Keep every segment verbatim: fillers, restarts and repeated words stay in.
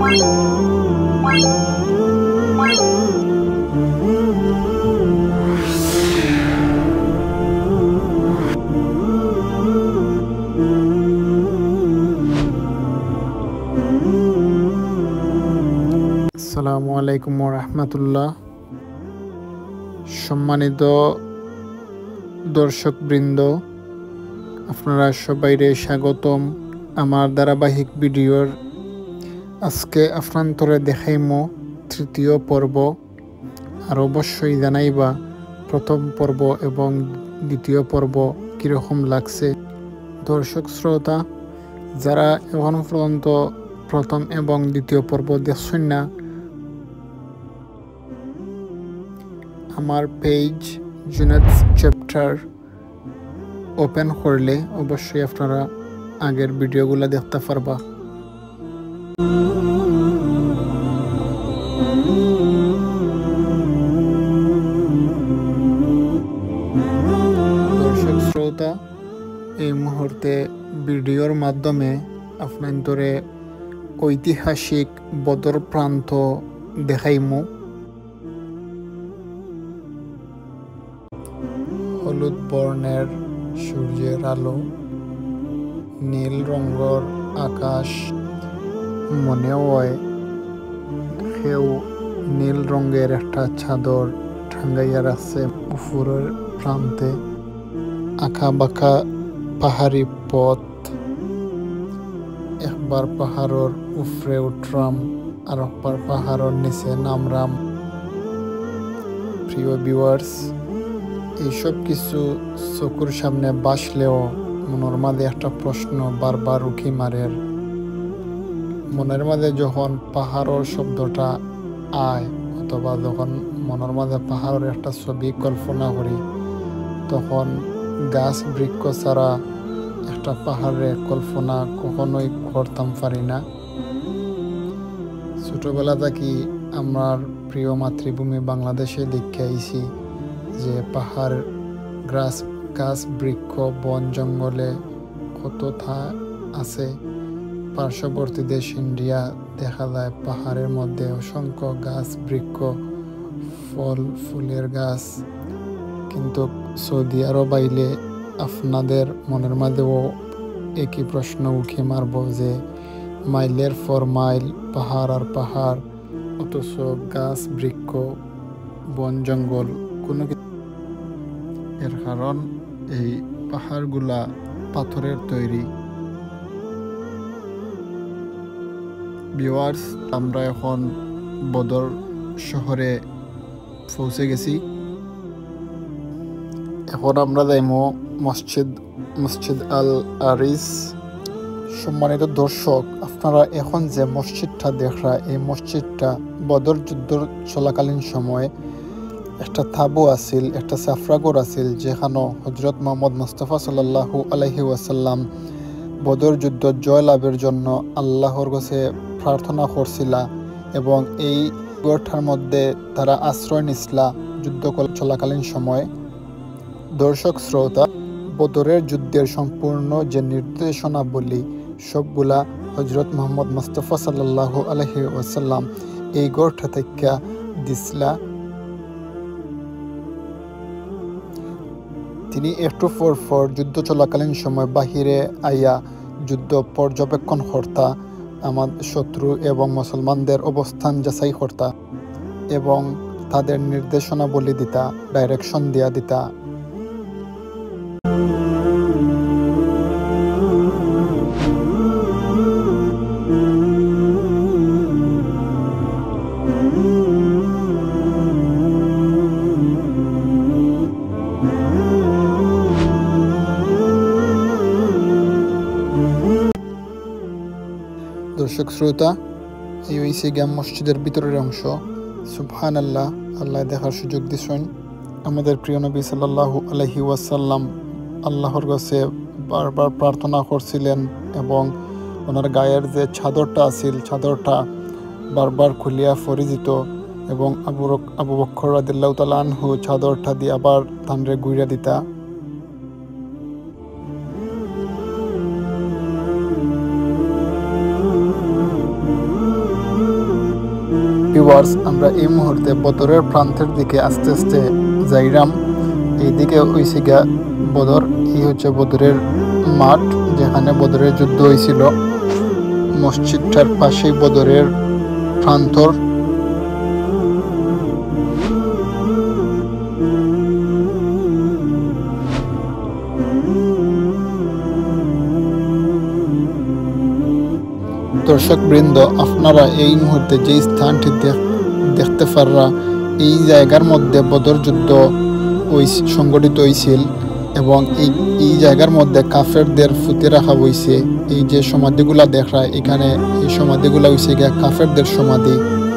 আসসালামু আলাইকুম ওয়া রাহমাতুল্লাহ। সম্মানিত দর্শকবৃন্দ, আপনারা সবাইরে স্বাগতম আমার ধারাবাহিক ভিডিওর। আজকে আপনান্তরে দেখাইমো তৃতীয় পর্ব। আর অবশ্যই জানাইবা প্রথম পর্ব এবং দ্বিতীয় পর্ব কীরকম লাগছে। দর্শক শ্রোতা, যারা এখন পর্যন্ত প্রথম এবং দ্বিতীয় পর্ব দেখছেন না, আমার পেজ জুনাদ চ্যাপ্টার ওপেন করলে অবশ্যই আপনারা আগের ভিডিওগুলো দেখতে পারবা। দর্শক শ্রোতা, এই মুহূর্তে ভিডিওর মাধ্যমে আপনাদের ঐতিহাসিক বদর প্রান্ত দেখাইমু। হলুদ বর্ণের সূর্যের আলো, নীল রঙের আকাশ, মনে হয় কেউ নীল রঙের একটা চাদর টাঙ্গাইয়া রাখছে উপরের প্রান্তে। আঁকা বাঁকা পাহাড়ি পথ, একবার পাহাড়ের উপরে উঠরাম আর একবার পাহাড়ের নিচে নামরাম। প্রিয় ভিউয়ার্স, এইসব কিছু চকুর সামনে বাসলেও মনের মাঝে একটা প্রশ্ন বারবার উকি মারের। মনের মাঝে যখন পাহাড়ের শব্দটা আয়, অথবা যখন মনের মাঝে পাহাড়ের একটা ছবি কল্পনা করি, তখন গাছ বৃক্ষ ছাড়া একটা পাহাড়ে কল্পনা কখনোই করতাম পারি না। ছোটবেলা থেকে আমার প্রিয় মাতৃভূমি বাংলাদেশে দেখে আইছি যে পাহাড়, গাছ গাছ বৃক্ষ, বন জঙ্গলে কত থা আছে। পার্শ্ববর্তী দেশ ইন্ডিয়া দেখা যায় পাহাড়ের মধ্যে অসংখ্য গাছ বৃক্ষ, ফল ফুলের গাছ। কিন্তু সৌদি আরব আইলে আপনাদের মনের মাঝেও একই প্রশ্ন উঠে মারব যে মাইলের পর মাইল পাহাড় আর পাহাড়, অথচ গাছ বৃক্ষ বন জঙ্গল কোনো কিছু। এর কারণ এই পাহাড়গুলা পাথরের তৈরি। ভিউয়ার্স, আমরা এখন বদর শহরে পৌঁছে গেছি। এখন আমরা যাইমো মসজিদ মসজিদ আল আরিস। সম্মানিত দর্শক, আপনারা এখন যে মসজিদটা দেখরা, এই মসজিদটা বদর যুদ্ধ চলাকালীন সময় একটা তাবু আছিল, একটা সাফরাগর আছিল, যেখানে হজরত মোহাম্মদ মুস্তাফা সাল্লাল্লাহু আলাইহি ওয়াসাল্লাম বদর যুদ্ধ জয় লাভের জন্য আল্লাহর কাছে প্রার্থনা করছিলা, এবং এই গড়টার মধ্যে তারা আশ্রয় নিছিলা যুদ্ধ চলাকালীন সময়। দর্শক শ্রোতা, বদরের যুদ্ধের সম্পূর্ণ যে নির্দেশনাবলী সবগুলা হজরত মোহাম্মদ মুস্তাফা সাল্লাল্লাহু আলাইহি ওয়াসাল্লাম এই গড়টা থেকে দিছিলা। তিনি একটু পর পর যুদ্ধ চলাকালীন সময় বাহিরে আইয়া যুদ্ধ পর্যবেক্ষণ কর্তা, আমার শত্রু এবং মুসলমানদের অবস্থান যাচাই কর্তা এবং তাদের নির্দেশনাবলী দিতা, ডাইরেকশন দিয়া দিতা। দর্শক শ্রোতা, এই হইছে গ্যাম মসজিদের ভিতরের অংশ। সুবহানাল্লাহ, আল্লাহ দেখার সুযোগ দিছেন। আমাদের প্রিয় নবী সাল্লাল্লাহু আলাইহি ওয়াসাল্লাম আল্লাহর কাছে বারবার প্রার্থনা করছিলেন, এবং ওনার গায়ের যে চাদরটা আছিল, চাদরটা বারবার খুলিয়া ফরি যেত, এবং আবু আবু বকর রাদিয়াল্লাহু তাআলা আনহু চাদরটা দিয়ে আবার তানরে গুইরা দিতা। ভিউয়ার্স, আমরা এই মুহূর্তে বদরের প্রান্তের দিকে আস্তে আস্তে যাইরাম। এইদিকে হইছে গা বদর, এই হচ্ছে বদরের মাঠ যেখানে বদরের যুদ্ধ হয়েছিল। মসজিদটার পাশেই বদরের প্রান্তর। দর্শক বৃন্দ, আপনারা এই মুহূর্তে যে স্থানটি দেখতে পাররা, এই জায়গার মধ্যে বদর যুদ্ধ সংগঠিত হয়েছিল এবং এই এই জায়গার মধ্যে কাফেরদের ফুতে রাখা হয়েছে। এই যে সমাধিগুলা দেখা, এখানে এই সমাধিগুলা হয়েছে গিয়া কাফেরদের সমাধি।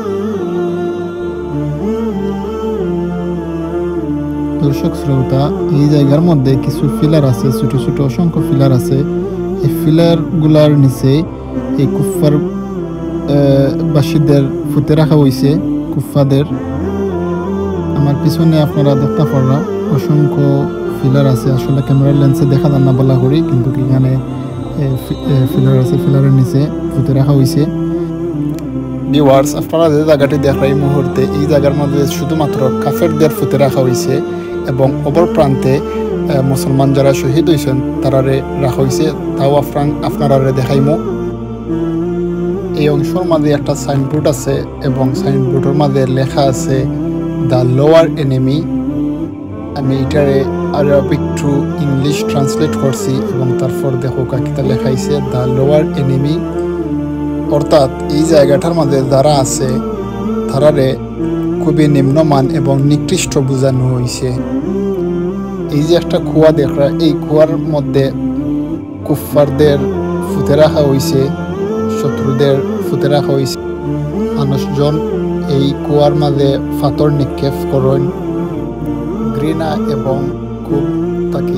দর্শক শ্রোতা, এই জায়গার মধ্যে কিছু ফিলার আছে, ছোট ছোট অসংখ্য ফিলার আছে। এই ফিলার গুলার নিচে এই কুফার বাসীদের ফুতে রাখা হয়েছে, কুফাদের। আমার পিছনে আপনারা দেখতে পাররা অসংখ্য ফিলার আছে। আসলে ক্যামেরার লেন্সে দেখা যান না বলা করি, কিন্তু এখানে ফিলার আছে, ফিলারের নিচে ফুতে রাখা হয়েছে। ভিউয়ার্স, আপনারা যে জায়গাটি দেখরা এই মুহূর্তে, এই জায়গার মধ্যে শুধুমাত্র কাফেরদের ফুতে রাখা হয়েছে এবং অপর প্রান্তে মুসলমান যারা শহীদ হয়েছেন তারারে রাখা হয়েছে। তাও আপনারা দেখাইমো। এই অংশের মাঝে একটা সাইনবোর্ড আছে এবং সাইনবোর্ডের মাঝে লেখা আছে দ্য লোয়ার এনিমি। আমি এটারে আরবিক টু ইংলিশ ট্রান্সলেট করছি এবং তারপর দেখো কাকিটা লেখাইছে দ্য লোয়ার এনিমি। অর্থাৎ এই জায়গাটার মাঝে যারা আছে তারারে খুবই নিম্নমান এবং নিকৃষ্ট বোঝানো হয়েছে। এই যে একটা কুয়া দেখরা, এই কুয়ার মধ্যে কুফফারদের ফুতে রাখা হয়েছে, শত্রুদের ফুতে রাখা হয়েছে। মানুষজন এই কুয়ার মাঝে পাথর নিক্ষেপ করেন, ঘৃণা এবং খুব তাকি।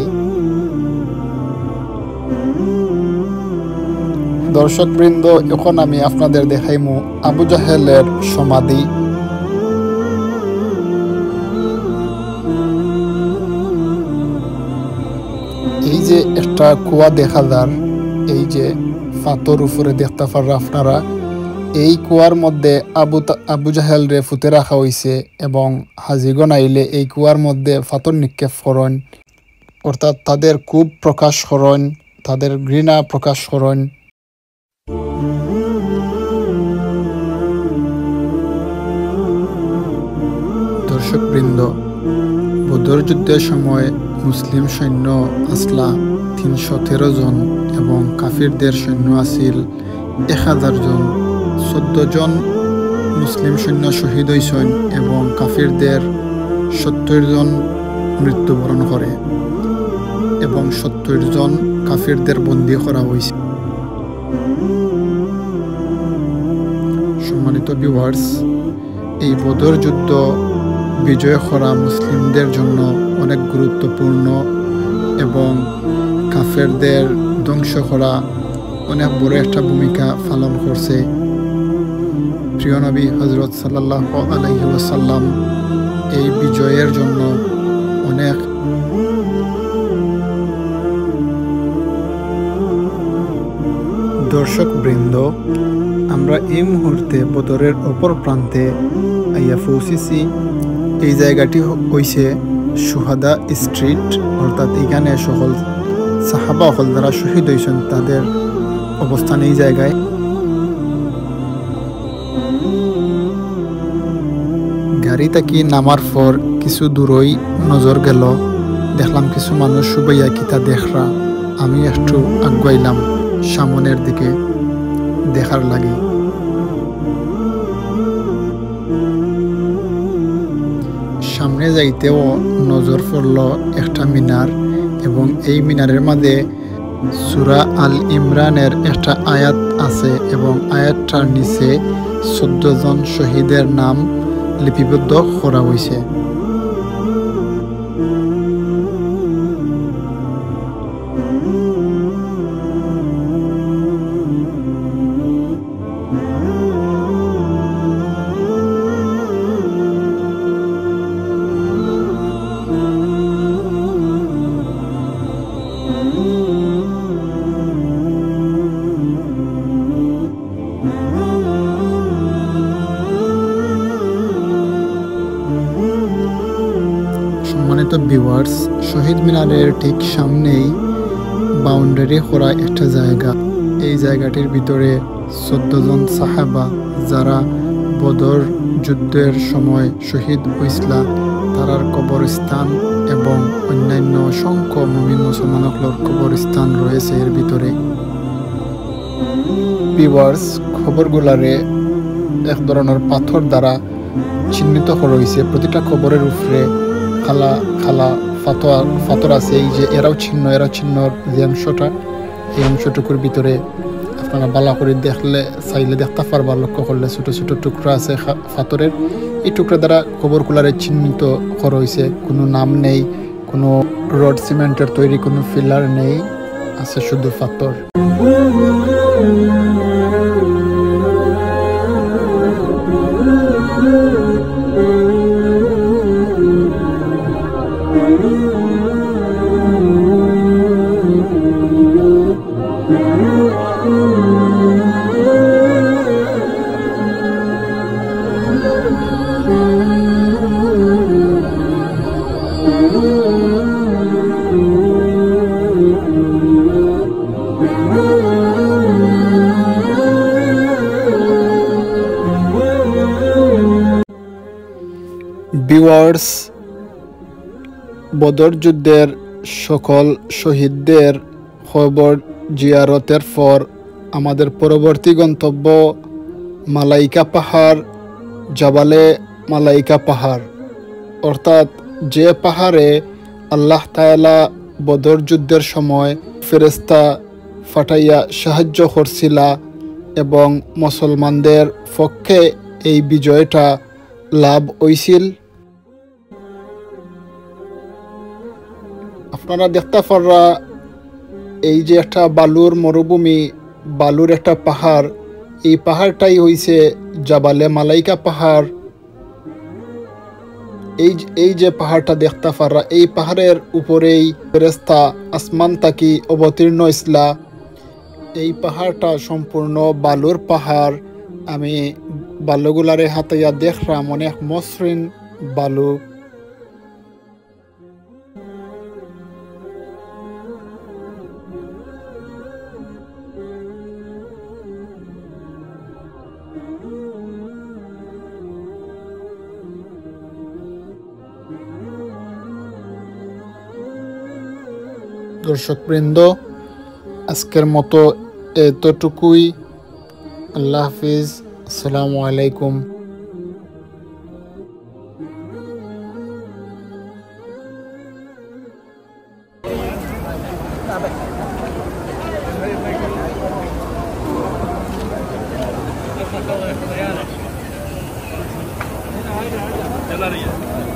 দর্শক বৃন্দ, এখন আমি আপনাদের দেখাইমু আবু জাহেলের সমাধি। এই যে একটা কুয়া দেখা যার, এই যে পাথর উপরে দেখতে পারা আপনারা, এই কুয়ার মধ্যে আবু আবু জাহেল রে ফুতে রাখা হয়েছে এবং হাজিগণ আইলে এই কুয়ার মধ্যে পাথর নিক্ষেপ করেন। অর্থাৎ তাদের খুব প্রকাশ করেন, তাদের ঘৃণা প্রকাশ করেন। দর্শক বৃন্দ, বদর যুদ্ধের সময় মুসলিম সৈন্য আসলা তিনশো তেরো জন এবং কাফিরদের সৈন্য আছিল এক হাজার জন। চোদ্দ জন মুসলিম সৈন্য শহীদ হয়েছেন এবং কাফিরদের সত্তর জন মৃত্যুবরণ করে এবং সত্তর জন কাফিরদের বন্দী করা হয়েছে। সম্মানিত ভিউয়ার্স, এই বদর যুদ্ধ বিজয় করা মুসলিমদের জন্য অনেক গুরুত্বপূর্ণ এবং কাফেরদের ধ্বংস করা অনেক বড় একটা ভূমিকা পালন করছে। প্রিয় নবী হযরত সাল্লাল্লাহু আলাইহি ওয়াসাল্লাম এই বিজয়ের জন্য অনেক দর্শক বৃন্দ, আমরা এই মুহূর্তে বদরের অপর প্রান্তে আইয়া পৌঁছেছি। এই জায়গাটি হইছে সুহাদা স্ট্রিট, অর্থাৎ এখানে সকল সাহাবা হল যারা শহীদ হয়েছেন তাদের অবস্থান এই জায়গায়। গাড়ি থেকে নামার পর কিছু দূরই নজর গেল, দেখলাম কিছু মানুষ সুবাইয়া কিতা দেখরা। আমি একটু আগুয়াইলাম সামনের দিকে দেখার লাগে। সামনে যাইতেও নজর পড়ল একটা মিনার এবং এই মিনারের মাঝে সূরা আল ইমরানের একটা আয়াত আছে এবং আয়াতটার নিচে চোদ্দ জন শহীদের নাম লিপিবদ্ধ করা হয়েছে। ভিউয়ার্স, শহীদ মিনারের ঠিক সামনেই বাউন্ডারি করা একটা জায়গা। এই জায়গাটির ভিতরে চোদ্দ জন সাহাবা যারা বদর যুদ্ধের সময় শহীদ হয়েছিল তারার কবরস্থান এবং অন্যান্য অসংখ্য মুমিন মুসলমানগুলোর কবরস্থান রয়েছে এর ভিতরে। ভিউয়ার্স, খবরগুলারে এক ধরনের পাথর দ্বারা চিহ্নিত করা হয়েছে। প্রতিটা খবরের উপরে খালা খালা পাথর পাথর আছে। এই যে এরাও চিহ্ন এরাও চিহ্নর যে অংশটা, এই অংশটুকুর ভিতরে আপনারা বালা করে দেখলে চাইলে দেখতে পারবা, লক্ষ্য করলে ছোটো ছোটো টুকরা আছে পাথরের। এই টুকরা দ্বারা খবরগুলারে চিহ্নিত করা হয়েছে। কোনো নাম নেই, কোনো রড সিমেন্টের তৈরি কোনো ফিলার নেই, আছে শুধু পাথর। ভিউয়ার্স, বদর যুদ্ধের সকল শহীদদের খবর জিয়ারতের পর আমাদের পরবর্তী গন্তব্য মালাইকা পাহাড়, জাবালে মালাইকা পাহাড়, অর্থাৎ যে পাহাড়ে আল্লাহ তাআলা বদর যুদ্ধের সময় ফেরেশতা ফাটাইয়া সাহায্য করছিলা এবং মুসলমানদের পক্ষে এই বিজয়টা লাভ হইছিল। আপনারা দেখতে পাররা এই যে একটা বালুর মরুভূমি, বালুর একটা পাহাড়, এই পাহাড়টাই হইছে জাবালে মালাইকা পাহাড়। এই এই যে পাহাড়টা দেখতে পাররা, এই পাহাড়ের উপরেই ফেরেশতা আসমান তাকি অবতীর্ণ ইসলা। এই পাহাড়টা সম্পূর্ণ বালুর পাহাড়। আমি বালুগুলারে হাতাইয়া দেখলাম, অনেক মসৃণ বালু। দর্শকবৃন্দ, আজকের মতো এতটুকুই। আল্লাহ হাফিজ, আসসালামু আলাইকুম। Yalla